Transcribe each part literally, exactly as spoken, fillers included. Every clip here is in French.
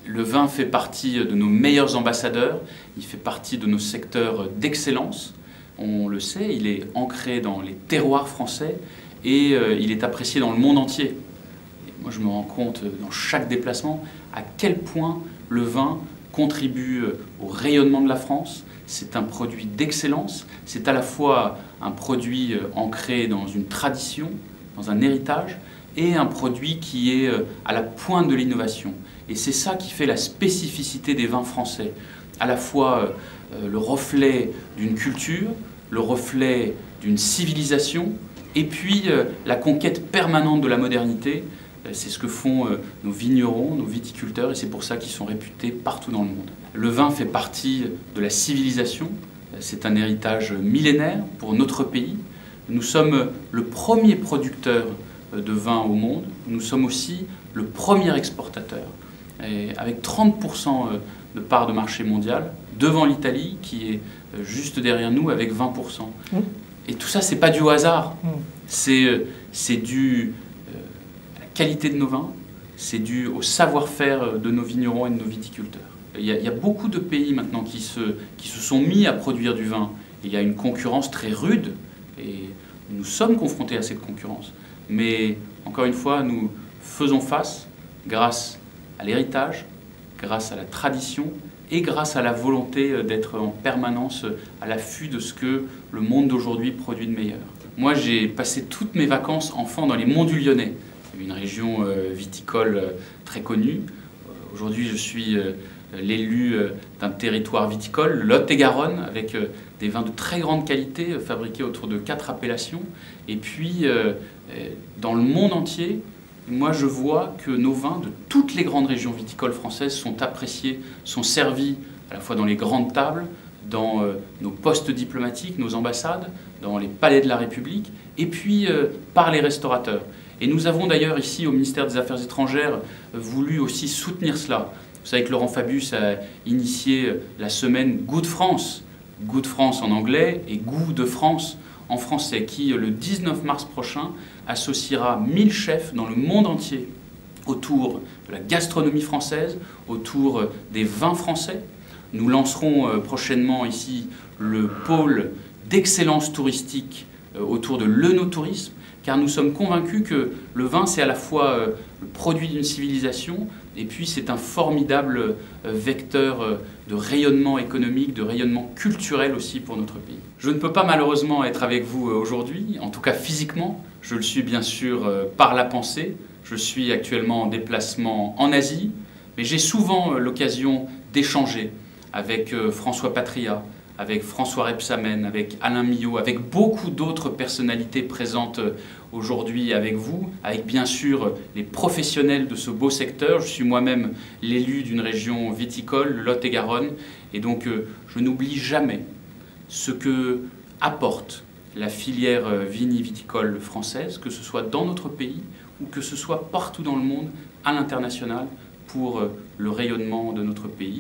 Le vin fait partie de nos meilleurs ambassadeurs, il fait partie de nos secteurs d'excellence. On le sait, il est ancré dans les terroirs français et euh, il est apprécié dans le monde entier. Et moi, je me rends compte dans chaque déplacement à quel point le vin contribue au rayonnement de la France. C'est un produit d'excellence, c'est à la fois un produit ancré dans une tradition, dans un héritage, et un produit qui est à la pointe de l'innovation. Et c'est ça qui fait la spécificité des vins français. À la fois euh, le reflet d'une culture, le reflet d'une civilisation, et puis euh, la conquête permanente de la modernité. C'est ce que font euh, nos vignerons, nos viticulteurs, et c'est pour ça qu'ils sont réputés partout dans le monde. Le vin fait partie de la civilisation, c'est un héritage millénaire pour notre pays. Nous sommes le premier producteur de vin au monde, nous sommes aussi le premier exportateur. Et avec trente pour cent de part de marché mondial, devant l'Italie qui est juste derrière nous avec vingt pour cent. Mmh. Et tout ça, c'est pas du hasard, mmh. c'est dû à la qualité de nos vins, c'est dû au savoir-faire de nos vignerons et de nos viticulteurs. Il y, a, il y a beaucoup de pays maintenant qui se, qui se sont mis à produire du vin. Il y a une concurrence très rude et nous sommes confrontés à cette concurrence. Mais encore une fois, nous faisons face grâce à l'héritage, grâce à la tradition et grâce à la volonté d'être en permanence à l'affût de ce que le monde d'aujourd'hui produit de meilleur. Moi, j'ai passé toutes mes vacances enfant dans les Monts du Lyonnais, une région viticole très connue. Aujourd'hui, je suis l'élu d'un territoire viticole, le Lot-et-Garonne, avec des vins de très grande qualité fabriqués autour de quatre appellations. Et puis, dans le monde entier, moi je vois que nos vins de toutes les grandes régions viticoles françaises sont appréciés, sont servis à la fois dans les grandes tables, dans nos postes diplomatiques, nos ambassades, dans les palais de la République, et puis par les restaurateurs. Et nous avons d'ailleurs ici au ministère des Affaires étrangères voulu aussi soutenir cela. Vous savez que Laurent Fabius a initié la semaine Goût de France, Goût de France en anglais et Goût de France en français, qui le dix-neuf mars prochain associera mille chefs dans le monde entier autour de la gastronomie française, autour des vins français. Nous lancerons prochainement ici le pôle d'excellence touristique autour de l'œnotourisme, car nous sommes convaincus que le vin, c'est à la fois le produit d'une civilisation, et puis c'est un formidable vecteur de rayonnement économique, de rayonnement culturel aussi pour notre pays. Je ne peux pas malheureusement être avec vous aujourd'hui, en tout cas physiquement. Je le suis bien sûr par la pensée. Je suis actuellement en déplacement en Asie, mais j'ai souvent l'occasion d'échanger avec François Patria, avec François Rebsamen, avec Alain Milhaud, avec beaucoup d'autres personnalités présentes aujourd'hui avec vous, avec bien sûr les professionnels de ce beau secteur. Je suis moi-même l'élu d'une région viticole, le Lot-et-Garonne, et donc je n'oublie jamais ce que apporte la filière vini-viticole française, que ce soit dans notre pays ou que ce soit partout dans le monde, à l'international, pour le rayonnement de notre pays.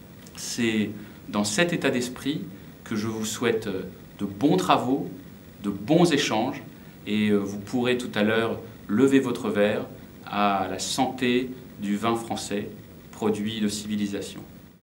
C'est dans cet état d'esprit que je vous souhaite de bons travaux, de bons échanges, et vous pourrez tout à l'heure lever votre verre à la santé du vin français, produit de civilisation.